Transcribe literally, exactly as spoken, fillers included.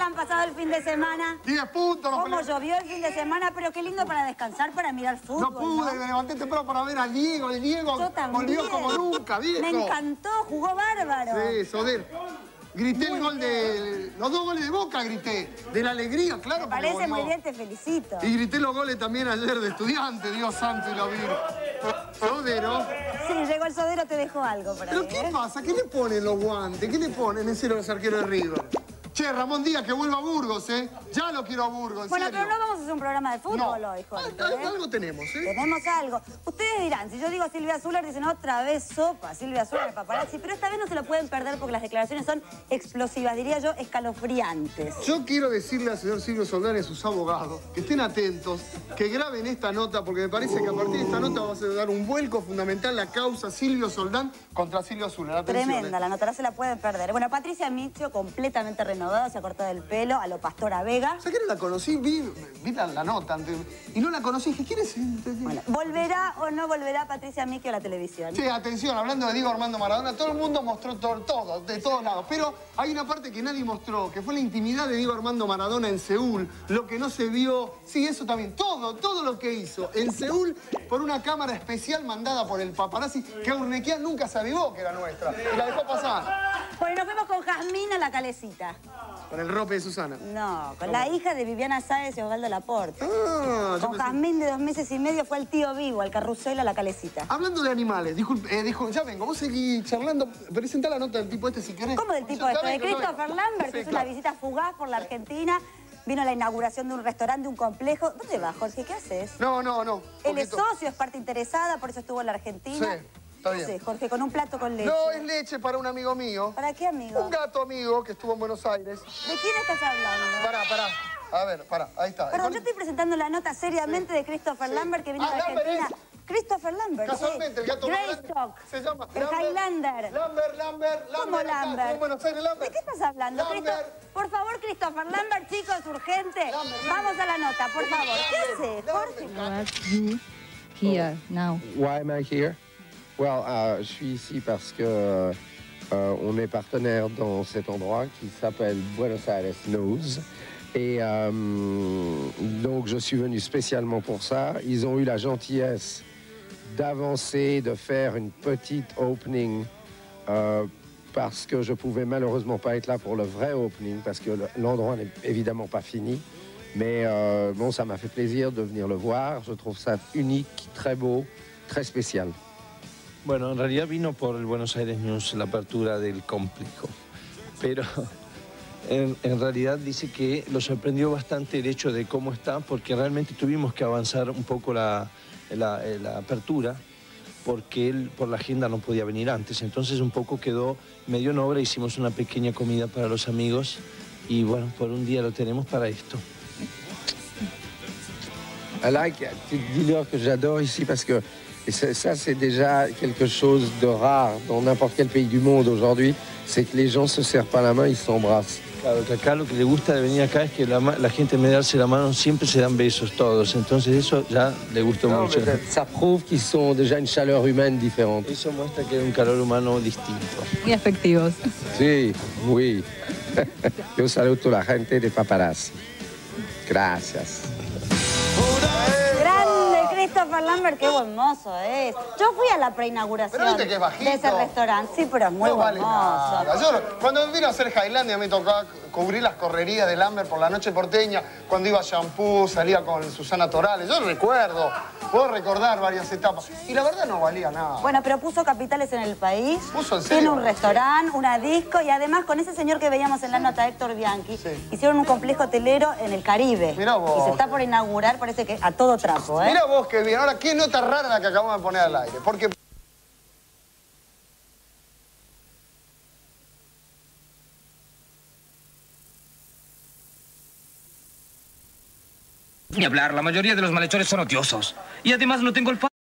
tal han pasado el fin de semana? diez puntos. ¿Cómo llovió el fin de semana? Pero qué lindo para descansar, para mirar fútbol. No pude, ¿no? Me levanté temprano para ver al Diego. El Diego Yo también. volvió como nunca, viejo. Me encantó, jugó bárbaro. Sí, Soder. Grité muy el gol bien. de... Los dos goles de Boca grité. De la alegría, claro. Me parece muy bien, te felicito. Y grité los goles también ayer de Estudiante, Dios santo y la Virgen. Sodero. Sí, llegó el Sodero, te dejó algo por ahí. ¿Pero qué ¿eh? pasa? ¿Qué le ponen los guantes? ¿Qué le ponen en serio los arqueros de River? Che, Ramón Díaz, que vuelva a Burgos, ¿eh? Ya lo quiero a Burgos, en Bueno, serio. pero no vamos a hacer un programa de fútbol no. hoy, Jorge. Al, ¿eh? Algo tenemos, ¿eh? Tenemos algo. Ustedes dirán, si yo digo Silvia Zuller, dicen otra vez sopa, Silvia Zuller, paparazzi, pero esta vez no se lo pueden perder porque las declaraciones son explosivas, diría yo, escalofriantes. Yo quiero decirle al señor Silvio Soldán y a sus abogados que estén atentos, que graben esta nota, porque me parece que a partir de esta nota va a dar un vuelco fundamental la causa Silvio Soldán contra Silvia Zuller. Atención, Tremenda, ¿eh? la nota no se la pueden perder. Bueno, Patricia Michio, completamente renovada, se ha cortado el pelo a lo Pastora Vega. O sea, que no la conocí, vi, vi la, la nota antes, y no la conocí. Dije, ¿quién es? Bueno, ¿volverá o no volverá Patricia Michio a la televisión? Sí, atención, hablando de Diego Armando Maradona, todo el mundo mostró todo, todo, de todos lados. Pero hay una parte que nadie mostró, que fue la intimidad de Diego Armando Maradona en Seúl. Lo que no se vio, sí, eso también, todo, todo lo que hizo en Seúl por una cámara especial mandada por el paparazzi, que Urnequian nunca se avivó que era nuestra, y la dejó pasar. Bueno, nos vemos con Jazmín a la Calecita. Con el rope de Susana. No, con la hija de Viviana Sáez y Osvaldo Laporte. Ah, con Jazmín de dos meses y medio fue al tío vivo, al carrusel, a la Calecita. Hablando de animales, disculpe, eh, dijo, ya vengo, vos seguís charlando, presentá la nota del tipo este si querés. ¿Cómo del tipo este? De Christopher Lambert, sí, que hizo claro. una visita fugaz por la Argentina. Vino a la inauguración de un restaurante, de un complejo. ¿Dónde vas, Jorge? ¿Qué haces? No, no, no. Él es poquito. socio, es parte interesada, por eso estuvo en la Argentina. Sí, está bien. ¿Qué haces, Jorge? Con un plato con leche. No, es leche para un amigo mío. ¿Para qué, amigo? Un gato amigo que estuvo en Buenos Aires. ¿De quién estás hablando? Pará, pará. A ver, pará, ahí está. Perdón, Con- yo estoy presentando la nota seriamente Sí. de Christopher Sí. Lambert, que vino Ah, a la Lambert Argentina. es- Christopher Lambert, Casualmente, el sí. gato más grande Greystock. se llama El Lambert. Highlander. Lambert, Lambert, Lambert. ¿Cómo acá, Lambert? en Buenos Aires, Lambert. ¿De qué estás hablando, Lambert. Christopher? Por favor, Christopher Lambert, chicos, urgente. Lambert, Vamos a la nota, por favor. ¿Qué haces, Jorge? Why you here now? Why am I here? Well, uh, je suis ici parce que euh, on est partenaire dans cet endroit qui s'appelle Buenos Aires Knows. Et euh, donc, je suis venu spécialement pour ça. Ils ont eu la gentillesse d'avancer, de faire une petite opening euh, parce que je pouvais malheureusement pas être là pour le vrai opening parce que l'endroit n'est évidemment pas fini. Mais euh, bon, ça m'a fait plaisir de venir le voir. Je trouve ça unique, très beau, très spécial. Bueno, en realidad vino por el Buenos Aires News, la apertura del complejo. Pero en, en realidad dice que lo sorprendió bastante el hecho de cómo está, porque realmente tuvimos que avanzar un poco la, la, la apertura, porque él por la agenda no podía venir antes. Entonces un poco quedó medio en obra, hicimos una pequeña comida para los amigos y bueno, por un día lo tenemos para esto. I like, dis-leur que j'adore ici parce que ça, ça c'est déjà quelque chose de rare dans n'importe quel pays du monde aujourd'hui, c'est que les gens se serrent pas la main, ils s'embrassent. Claro, que acá lo que le gusta de venir acá es que la, la gente en vez de darse la mano siempre se dan besos todos, entonces eso ya le gustó Non, mucho. mais ça, ça prouve qu'ils sont déjà une chaleur humaine différente. Eso muestra que es un calor humano distinto. Muy efectivos. Sí, oui. Yo saludo a la gente de Paparazzi. Gracias. Grande Christopher Lambert, qué buen mozo es. Yo fui a la preinauguración Pero viste que es bajito. de ese restaurante. Sí, pero es muy No buen vale mozo. nada. Yo, cuando vino a hacer Highlandia me tocó cubrir las correrías de Lambert por la noche porteña, cuando iba a Shampoo, salía con Susana Torales. Yo recuerdo, puedo recordar varias etapas. Y la verdad no valía nada. Bueno, pero puso capitales en el país. ¿Puso en serio? Tiene un restaurante, una disco y además con ese señor que veíamos en la nota, Héctor Bianchi, Sí. hicieron un complejo hotelero en el Caribe. Mirá vos. Y se está por inaugurar, parece que a todo trapo, ¿eh? Mira vos qué bien. Ahora, qué nota rara la que acabamos de poner al aire. Porque... Ni hablar, la mayoría de los malhechores son odiosos. Y además no tengo el